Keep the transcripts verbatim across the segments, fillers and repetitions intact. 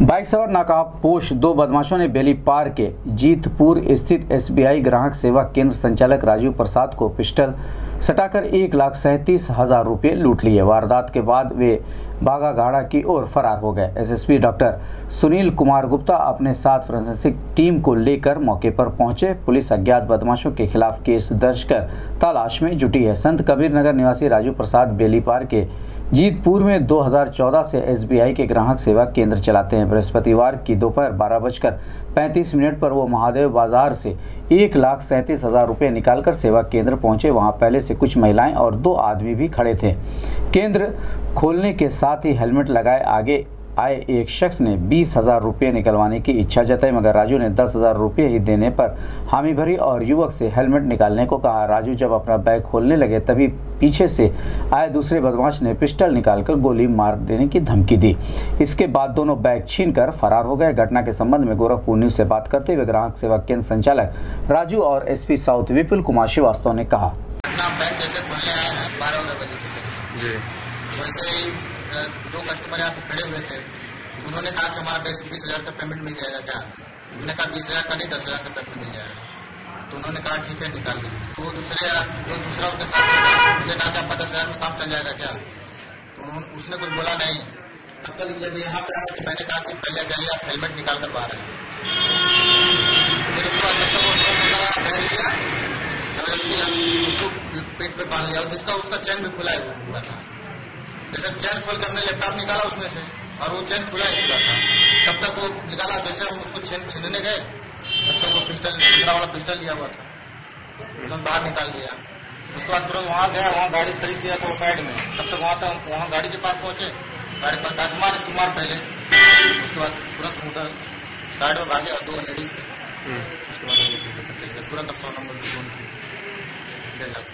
Bike सवार नकाबपोश दो बदमाशों ने बेली पार के जीतपुर स्थित एस बी आई ग्राहक सेवा केंद्र संचालक राजू प्रसाद को पिस्टल सटाकर एक लाख सैंतीस हजार रुपये लूट लिए। वारदात के बाद वे बागागाड़ा की ओर फरार हो गए। S S P doctor Sunil Kumar Gupta अपने साथ फोरेंसिक टीम को लेकर मौके पर पहुंचे। पुलिस अज्ञात बदमाशों के खिलाफ केस दर्ज कर तलाश में जुटी है। संत कबीर नगर निवासी राजू प्रसाद बेलीपार के जीतपुर में दो हज़ार चौदह से एस बी आई के ग्राहक सेवा केंद्र चलाते हैं। बृहस्पतिवार की दोपहर बारह बजकर पैंतीस मिनट पर वो महादेव बाजार से एक लाख सैंतीस हजार रुपये निकालकर सेवा केंद्र पहुंचे। वहां पहले से कुछ महिलाएं और दो आदमी भी खड़े थे। केंद्र खोलने के साथ ही हेलमेट लगाए आगे आए एक शख्स ने बीस हजार रुपये निकलवाने की इच्छा जताई, मगर राजू ने दस हजार रुपये ही देने पर हामी भरी और युवक से हेलमेट निकालने को कहा। राजू जब अपना बैग खोलने लगे तभी पीछे से आए दूसरे बदमाश ने पिस्टल निकालकर गोली मार देने की धमकी दी। इसके बाद दोनों बैग छीनकर फरार हो गए। घटना के संबंध में गोरखपुर न्यूज से बात करते हुए ग्राहक सेवा केंद्र संचालक राजू और S P south Vipul Kumar Srivastava ने कहा, दो कस्टमर यहाँ पे खड़े हुए थे, उन्होंने कहा कि हमारा बीस बीस हजार का पेमेंट मिल जाएगा क्या? हमने कहा बीस हजार का नहीं, दस हजार का पेमेंट मिल जाएगा। तो उन्होंने कहा ठीक है निकाल दीजिए। तो दूसरे जो दूसरा उसके साथ मुझे कहा कि आपका दस हजार में काम चल जाएगा क्या? तो उसने कुछ बोला नहीं। तब तक जब यहाँ पे आया तो मैंने कहा कि पहले जाइए आप हेलमेट निकाल कर बाहर आए। उसको पेट पे बांध लिया, जिसका उसका चैन भी खुला हुआ था। जैसे चैन खोल के हमने लैपटॉप निकाला उसमें से और वो चैन खुला ही हुआ था। तब तक वो निकाला, जैसे हम उसको चैन छीनने गए तब तक वो पिस्टल दूसरा वाला पिस्टल लिया हुआ था, एकदम बाहर निकाल दिया। उसके बाद तुरंत वहाँ गया, वहाँ गाड़ी खरीद दिया था वो साइड में। तब तक वहाँ तक वहाँ गाड़ी के पास पहुंचे, गाड़ी पर कुमार कुमार पहले, उसके बाद तुरंत मोटर साइड में भागे और दो लेडीज थे। तुरंत सौ नंबर की फोन की डेढ़ लाख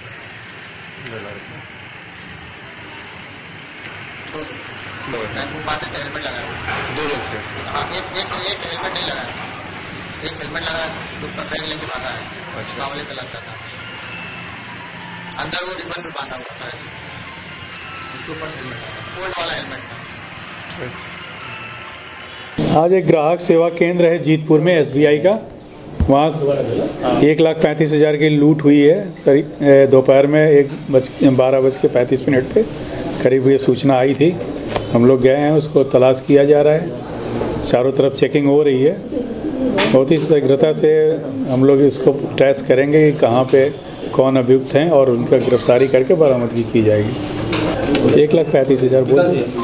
हेलमेट लगाया। दो लोग थे। हाँ, एक एक एक हेलमेट नहीं लगाया, एक हेलमेट लगाया तो बैग लेके भागा है। अच्छा। कांवले कलर का था, अंदर वो रिबन भी बांधा हुआ था, उसके ऊपर हेलमेट था, गोल्ड वाला हेलमेट था। आज एक ग्राहक सेवा केंद्र है जीतपुर में एस बी आई का, वहाँ एक लाख पैंतीस हज़ार की लूट हुई है। दोपहर में एक बज बारह बज के पैंतीस मिनट पे करीब ये सूचना आई थी। हम लोग गए हैं, उसको तलाश किया जा रहा है, चारों तरफ चेकिंग हो रही है। बहुत ही शीघ्रता से हम लोग इसको ट्रेस करेंगे कि कहाँ पे कौन अभियुक्त हैं और उनका गिरफ्तारी करके बरामदगी की जाएगी। एक लाख पैंतीस हज़ार बोल